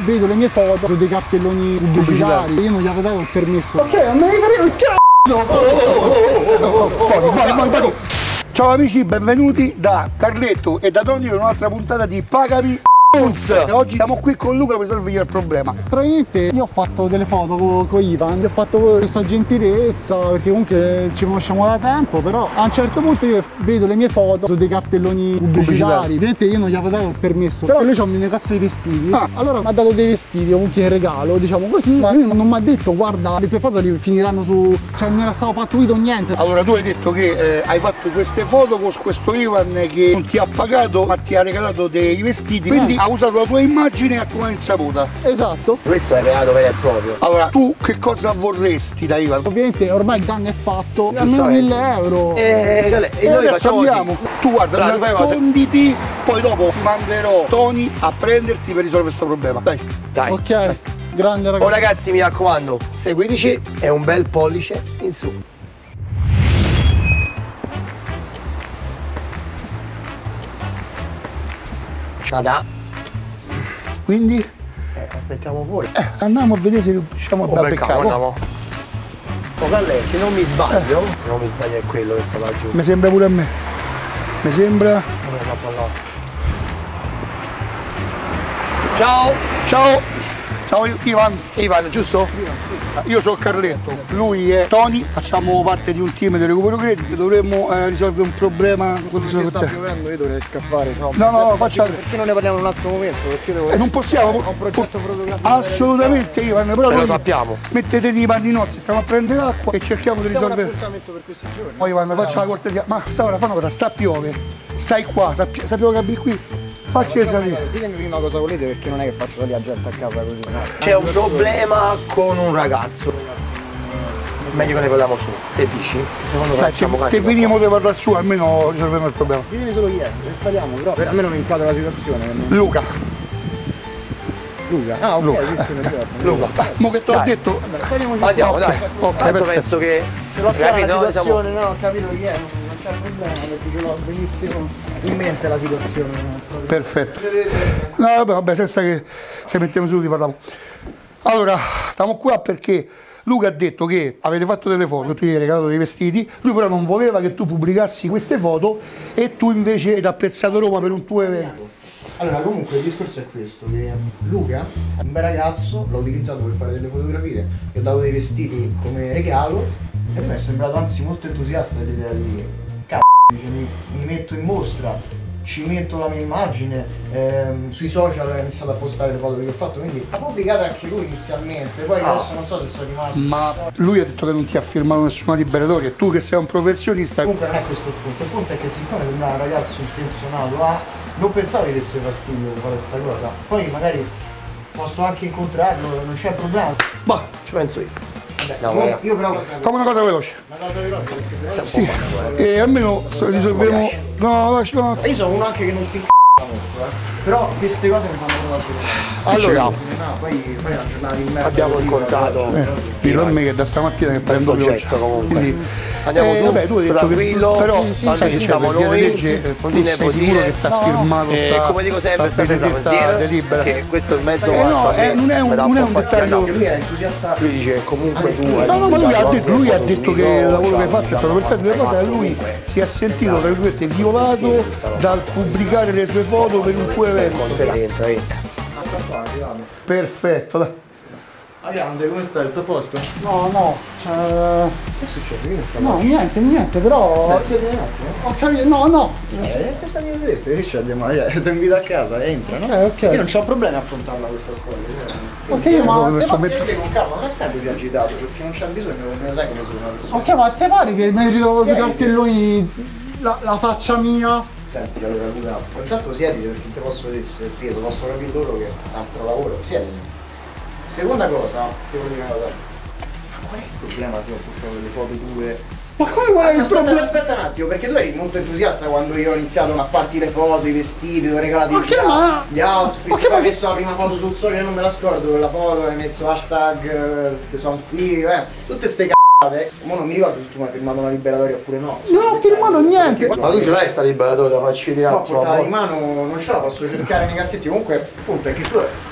vedo le mie foto su dei cartelloni pubblicitari, io non gli avevo dato il permesso. Ok, a me faremo il cazzo! Ciao amici, benvenuti da Carletto e da Tony per un'altra puntata di Pagami. Oggi siamo qui con Luca per risolvergli il problema. Praticamente io ho fatto delle foto con Ivan, gli ho fatto questa gentilezza perché comunque ci conosciamo da tempo, però a un certo punto io vedo le mie foto su dei cartelloni pubblicitari. Ovviamente io non gli avevo dato il permesso, però lui c'ha un negozio di vestiti. Allora mi ha dato dei vestiti comunque in regalo, diciamo così, ma lui non mi ha detto guarda le tue foto finiranno su... cioè non era stato pattuito niente. Allora tu hai detto che hai fatto queste foto con questo Ivan che non ti ha pagato ma ti ha regalato dei vestiti, quindi ha usato la tua immagine a tua insaputa. Esatto. Questo è reato vero e proprio. Allora, tu che cosa vorresti da Ivan? Ovviamente ormai il danno è fatto, almeno 1000 euro. E noi adesso andiamo. così. Tu guarda, nasconditi, poi dopo ti manderò Tony a prenderti per risolvere questo problema. Dai. Ok, dai. Grande ragazzi. Oh ragazzi, mi raccomando, seguiteci e un bel pollice in su. Ciao. Quindi? Aspettiamo fuori. Andiamo a vedere se riusciamo a beccare. Andiamo. Oh Calle, se non mi sbaglio, se non mi sbaglio è quello che stava giù. Mi sembra pure a me. Mi sembra. Ciao! Ciao! Ciao Ivan. Ivan, giusto? Io sono Carletto, lui è Tony, facciamo parte di un team di recupero credito, dovremmo risolvere un problema. Perché sta piovendo, io dovrei scappare. Ciao. No, facciamo. Perché non ne parliamo in un altro momento? Perché devo... non possiamo. Ho un progetto fotografico. Assolutamente Ivan, però lo sappiamo. Mettete i panni nostri, stiamo a prendere acqua e cerchiamo di risolvere. Un appuntamento per questi giorni. Poi Ivan, faccia la cortesia. Ma ora fa una cosa, sta a piove. Stai qua, sappiamo che abiti qui. Facci salire. Ditemi prima cosa volete perché non è che faccio salire la gente a casa così. No. C'è un problema con un ragazzo. Meglio che ne parliamo su. Che dici? Secondo me facciamo caso. Se veniamo da parlare su, almeno risolviamo il problema. Ditemi solo chi è, e saliamo, però almeno mi inquadro la situazione. Luca. Ah, ok, Luca. Luca. Mo che te l'ho detto. Andiamo, dai. Ok, tanto penso che. Ce l'ho chiara la situazione, no, ho capito chi è, non c'è problema perché ce l'ho benissimo in mente la situazione. Perfetto. No, vabbè, senza che se mettiamo su ti parliamo. Allora, stiamo qua perché Luca ha detto che avete fatto delle foto, tu gli hai regalato dei vestiti, lui però non voleva che tu pubblicassi queste foto e tu invece hai apprezzato Roma per un tuo evento. Allora, comunque il discorso è questo, che Luca è un bel ragazzo, l'ho utilizzato per fare delle fotografie, gli ho dato dei vestiti come regalo e mi è sembrato anzi molto entusiasta dell'idea di mi metto in mostra, ci metto la mia immagine, sui social ho iniziato a postare le foto che ho fatto, quindi ha pubblicato anche lui inizialmente, poi adesso non so se sono rimasto. Ma lui ha detto che non ti ha firmato nessuna liberatoria, e tu che sei un professionista. Comunque non è questo il punto è che siccome sembrava un ragazzo intenzionato non pensavo che desse fastidio fare questa cosa, poi magari posso anche incontrarlo, non c'è problema. Bah, ci penso io. No, io però facciamo una cosa veloce. Una cosa veloce perché sì, e almeno risolveremo. No, lascia. Io sono uno anche che non si molto, però queste cose mi fanno proprio. Allora, poi è una giornata di merda. Abbiamo incontrato dillo a me che da stamattina che prendo oggetto comunque. Quindi, andiamo su, vabbè, tu hai detto tranquillo, che, però quando ci siamo noi, legge, non tu ti sei sicuro che ti ha firmato come dico sempre, sta senza pensiero, che questo è il mezzo no, non è un dettaglio. Lui era entusiasta. Lui dice comunque tu. No, ma lui ha detto che il lavoro che hai fatto è stato perfetto, le cose lui si è sentito tra virgolette violato dal pubblicare le sue foto per un tuo evento. Entra. Perfetto, dai. Grande, come stai? Tutto a posto? No, che succede? Che no, niente, però. Siete un attimo? Ho capito, no. Ti stai detto, che ci andiamo? Ti invito a casa, entra, no? Ok. Io non c'ho problemi a affrontarla questa storia. Ok, ma con calma, non stai più agitato, perché non c'è bisogno, non sai come sono una persona. Ok, ma te pare che mi ritrovo sui cartelloni la faccia mia? Senti, allora Luca, intanto siediti perché non ti posso vedere se ti posso capire loro che altro lavoro, siediti. Seconda cosa, devo dire una cosa. Ma qual è il problema se ho postato delle foto tue? Ma come qual è il problema? Aspetta un attimo, perché tu eri molto entusiasta quando io ho iniziato a farti le foto, i vestiti, ti ho regalato gli outfit, poi hai messo la prima foto sul sole, io non me la scordo quella foto, hai messo hashtag sono figo, tutte ste c***ate. Ma non mi ricordo se tu mi hai firmato una liberatoria oppure no. Non ho firmato niente. Ma tu ce l'hai sta liberatoria, la facci vedere un attimo. No, portata di mano non ce la posso cercare nei cassetti, comunque il punto è che tu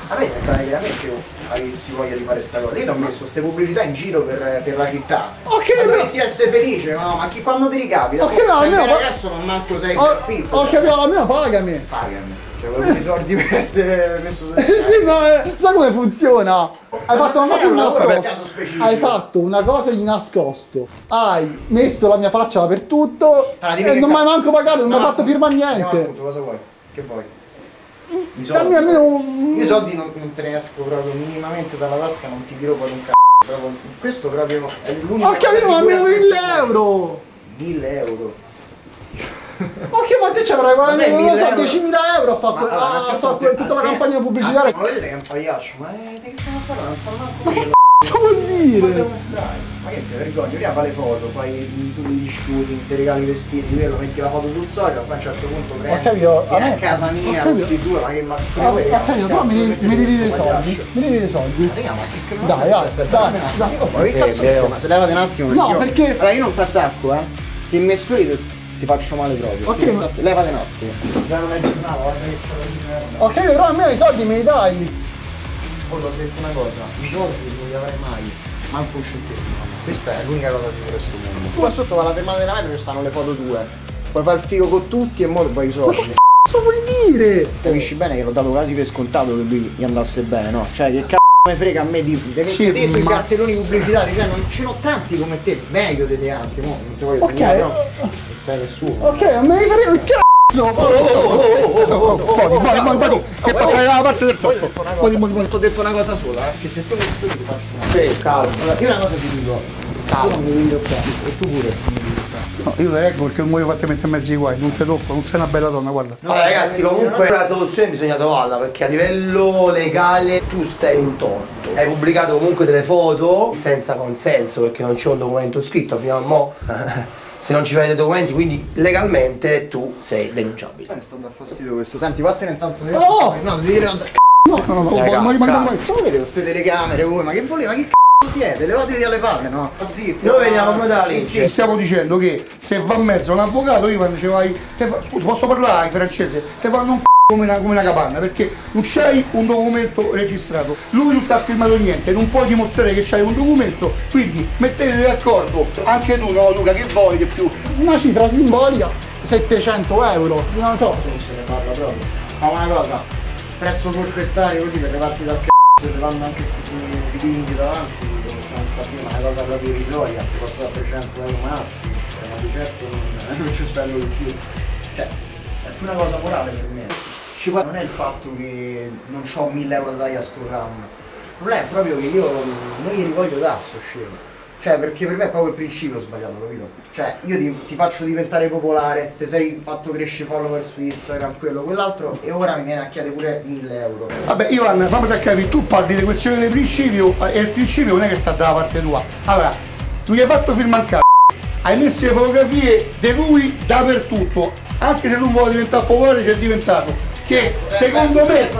A me sembra che veramente io avessi voglia di fare sta cosa. Io ti ho messo queste pubblicità in giro per la città. Ok, dovresti essere felice, no? Ma chi quando ti ricapita? Ok, no, sei un almeno ragazzo non manco sei per pizzo. Ok, almeno pagami. Pagami. Cioè, volevo i soldi per essere messo su. Sì, ma sai come funziona? Hai fatto una cosa di nascosto. Hai fatto una cosa di nascosto. Hai messo la mia faccia dappertutto e non mi hai manco pagato, non mi hai fatto firmare niente. Cosa vuoi? Che vuoi? I Dammi soldi. almeno Io i soldi non te ne esco proprio minimamente dalla tasca, non ti dirò poi un c***o. Proprio. Questo proprio è l'unico. ho capito, ma almeno 1000 euro. 1000 euro. Ok, ma te ci avrai guadagnato, non lo so, 10.000 euro a fare tutta la campagna pubblicitaria. Ma vedete che è un pagliaccio? Ma di che stiamo parlando? Non sa manco quello. Cosa vuol Ma dire? dove stai? Ma che ti vergogni? Prima fai le foto, fai tutti gli shooting, ti regali i vestiti, quello, metti la foto sul social, poi a un certo punto prendi. capito, vieni a casa mia, tutti e due, ma che Ho capito, però mi devi dei soldi. Mi devi dei soldi. Dai, aspetta, dai. Ma se levate un attimo. No, perché. Allora io non ti attacco, Se mi escludo ti faccio male proprio. Ok, ma. Levate un attimo. Già non è giornata, guarda che c'ho Ok, però almeno i soldi me li dai. Poi ti ho detto una cosa, i soldi non li avrai mai, manco un centesimo. Questa è l'unica cosa sicura di questo mondo. Tu qua sotto va la fermata della metro che stanno le foto tue. Puoi fare il figo con tutti e mo' poi i soldi. Cosa vuol dire? Capisci bene che l'ho dato quasi per scontato che lui gli andasse bene, no? Cioè che me frega a me di te sui cartelloni pubblicitari, cioè non ce n'ho tanti come te, meglio di te anche, mo, non ti voglio dire, però non sei nessuno. Ok, a me mi farei il cazzo! Body, che passare dalla parte del tocco. Ti ho detto una cosa sola, che se tu mi studi ti faccio una. Sì, calmo. Allora, io una cosa ti dico, calmo, non mi devi toccare, e tu pure. No, io le reggo perché non voglio farti mettere in mezzo ai guai, non ti tocco, non sei una bella donna, guarda. No, ragazzi, comunque la soluzione bisogna trovarla perché a livello legale tu stai in torto. Hai pubblicato comunque delle foto senza consenso perché non c'è un documento scritto fino a mo'. Se non ci fai dei documenti, quindi legalmente tu sei denunciabile. Mi sta dando fastidio questo. Senti, vattene intanto. No! No, devi dire. No, Ma vedete queste telecamere voi? Ma che voleva? Ma che c***o siete? Levatevi dalle palle, no? Zitto. Noi veniamo come da lì. Sì, stiamo dicendo che se va in mezzo un avvocato, Ivan ci vai. Scusa, posso parlare in francese? Te fanno un come una capanna perché non c'hai un documento registrato, lui non ti ha firmato niente, non puoi dimostrare che c'hai un documento, quindi mettetevi d'accordo, anche tu, no Luca, che vuoi di più? Una cifra simbolica, 700 euro, non so. Se ne parla proprio. Ma una cosa, prezzo forfettario così per levarti dal c***o, se levando anche questi vitigni davanti, come sono stati prima, una cosa proprio irrisoria, ti costa 300 euro massimi, ma di certo non ci spendo di più. Cioè, è più una cosa morale per me. Non è il fatto che non ho 1000 euro da dare a sto round. Il problema è proprio che io non gli voglio dare sto scemo. Cioè, perché per me è proprio il principio sbagliato, capito? Cioè, io ti faccio diventare popolare, ti sei fatto crescere follower su Instagram, quello, quell'altro, e ora mi viene a chiedere pure 1000 euro. Vabbè, Ivan, fammi capire, tu parli di questione del principio, e il principio non è che sta dalla parte tua. Allora, tu gli hai fatto firmare un c***o, hai messo le fotografie di lui dappertutto, anche se lui vuole diventare popolare, c'è diventato. Che secondo me,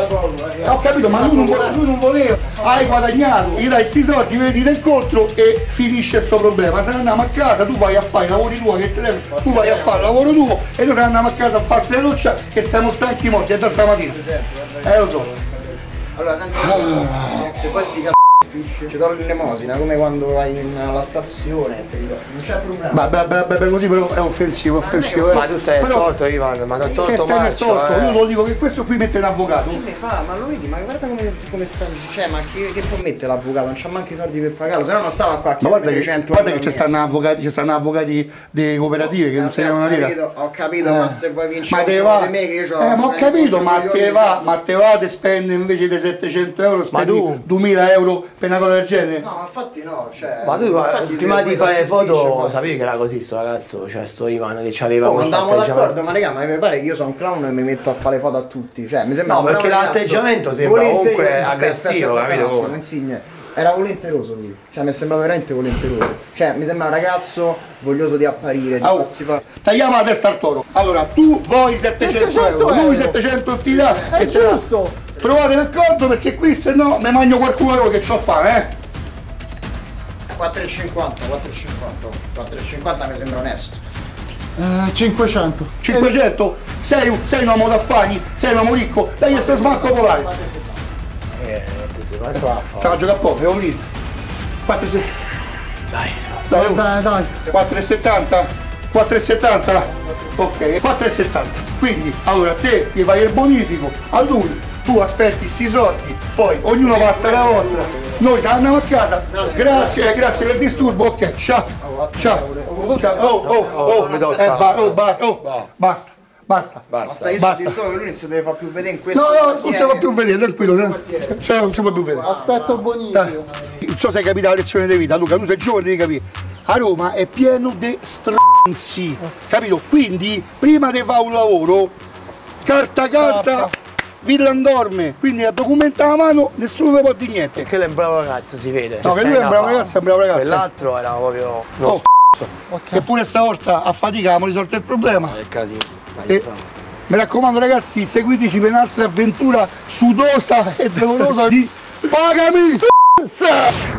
ho capito, ma lui non voleva, hai guadagnato, gli dai sti soldi, vedi l'incontro e finisce sto problema. Se ne andiamo a casa, tu vai a fare i lavori tuoi, che tu vai a fare il lavoro tuo e noi se ne andiamo a casa a farsi la doccia che siamo stanchi morti, è da stamattina. Lo so. Allora, senti, se poi sti ci do l'elemosina come quando vai alla stazione, non c'è problema. Beh, così però è offensivo, offensivo. Ma tu stai nel torto, Ivan, ma ti ha torto Marcio. Io lo dico che questo qui mette un avvocato. Che ne fa? Ma lo vedi? Ma guarda come sta. Cioè, ma che può mettere l'avvocato? Non c'ha manco i soldi per pagarlo, se no non stava qua a chiedere 100 guarda che ci stanno avvocati di cooperative che non se ne vanno a dire. Ho capito, ma se vuoi vincere ma te va, ma ho capito, ma te va, te spende invece di 700 euro, spendi 2000 euro per una cosa del genere. No, ma infatti no, cioè. Ma tu prima di fare le foto sapevi che era così sto ragazzo, cioè sto Ivan che c'aveva questo atteggiamento. D'accordo, ma raga, ma mi pare che io sono un clown e mi metto a fare le foto a tutti. Cioè, mi sembra. No, perché l'atteggiamento sembra comunque aggressivo, capito? Era volenteroso lui, cioè mi è sembrato veramente volenteroso. Cioè, mi sembra un ragazzo voglioso di apparire, di farsi fare. Tagliamo la testa al toro. Allora, tu vuoi 700 euro, lui 700 ti dà e giusto. Trovate l'accordo perché qui se no mi mangio qualcuno che c'ho a fare, 4,50 mi sembra onesto. 500. 500? Sei un uomo d'affari? Sei un uomo ricco? Dai sto smacco polare. questo va a fare. Stava a giocare a poco, è lì. 4,70. Dai. 4,70. 4,70. Ok, 4,70. Quindi, allora te gli fai il bonifico, a lui tu aspetti sti soldi, poi ognuno passa la vostra. Noi se andiamo a casa. Grazie per il disturbo. Ok, ciao. Basta. Lui non si deve fare più vedere in questo. No, non si può più vedere, tranquillo. Non si può più vedere. Aspetto il bonifico. Non so se hai capito la lezione di vita, Luca, tu sei giovane, devi capire. A Roma è pieno di stronzi, capito? Quindi, prima di fare un lavoro, carta, villandorme, quindi a documentare a mano, nessuno ne può dire niente. Perché lui è un bravo ragazzo, si vede. No, che lui è un bravo ragazzo, Quell'altro era proprio uno Eppure stavolta a fatica abbiamo risolto il problema. È casino. Mi raccomando ragazzi, seguiteci per un'altra avventura sudosa e dolorosa di Pagami!